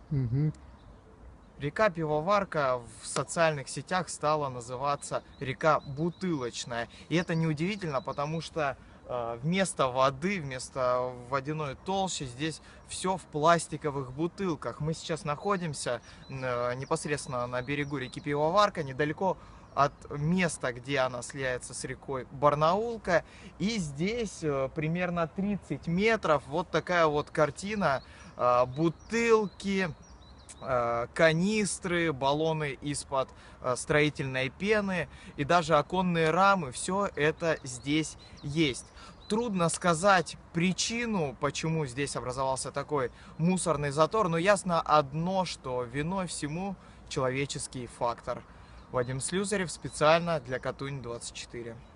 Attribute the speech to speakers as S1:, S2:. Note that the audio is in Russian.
S1: Мгм.
S2: Река Пивоварка в социальных сетях стала называться река Бутылочная. И это неудивительно, потому что вместо воды, вместо водяной толщи здесь все в пластиковых бутылках. Мы сейчас находимся непосредственно на берегу реки Пивоварка, недалеко от места, где она слияется с рекой Барнаулка. И здесь примерно 30 метров вот такая вот картина. Бутылки, канистры, баллоны из-под строительной пены и даже оконные рамы, все это здесь есть. Трудно сказать причину, почему здесь образовался такой мусорный затор, но ясно одно, что виной всему человеческий фактор. Вадим Слюсарев специально для Катунь 24.